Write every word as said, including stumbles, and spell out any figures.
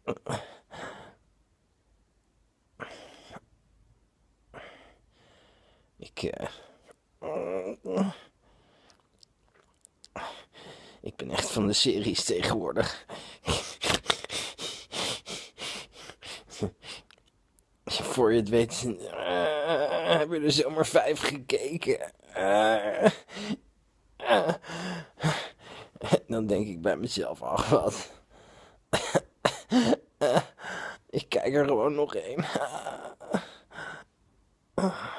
Ik, eh, ik ben echt van de series tegenwoordig. Voor je het weet, uh, hebben we er zomaar vijf gekeken. Uh, uh, dan denk ik bij mezelf, ach wat. Uh, ik kijk er gewoon nog één. Uh, uh.